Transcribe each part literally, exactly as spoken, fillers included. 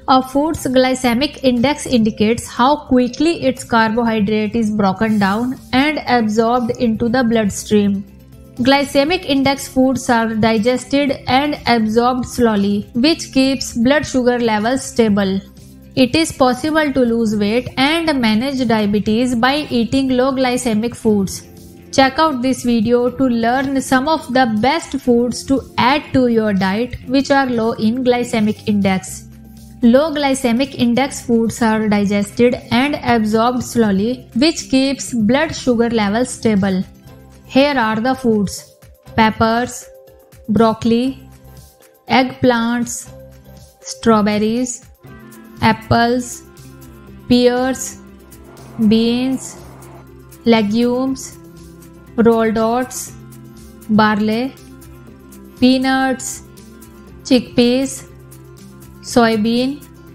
A food's glycemic index indicates how quickly its carbohydrate is broken down and absorbed into the bloodstream. Glycemic index foods are digested and absorbed slowly, which keeps blood sugar levels stable. It is possible to lose weight and manage diabetes by eating low glycemic foods. Check out this video to learn some of the best foods to add to your diet which are low in glycemic index. Low glycemic index foods are digested and absorbed slowly, which keeps blood sugar levels stable. Here are the foods: peppers, broccoli, eggplants, strawberries, apples, pears, beans, legumes, rolled oats, barley, peanuts, chickpeas, soybean,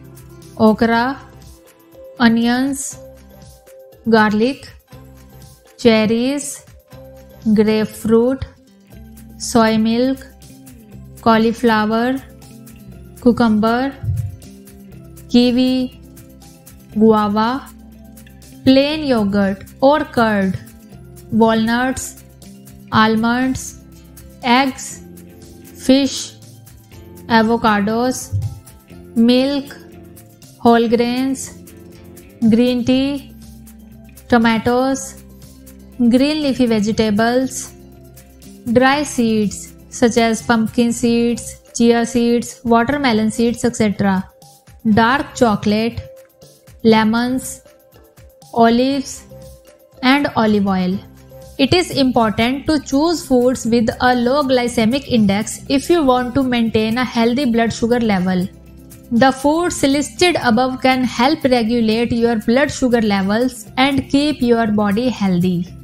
okra, onions, garlic, cherries, grapefruit, soy milk, cauliflower, cucumber, kiwi, guava, plain yogurt or curd, walnuts, almonds, eggs, fish, avocados, milk, whole grains, green tea, tomatoes, green leafy vegetables, dry seeds such as pumpkin seeds, chia seeds, watermelon seeds, et cetera, dark chocolate, lemons, olives, and olive oil. It is important to choose foods with a low glycemic index if you want to maintain a healthy blood sugar level. The foods listed above can help regulate your blood sugar levels and keep your body healthy.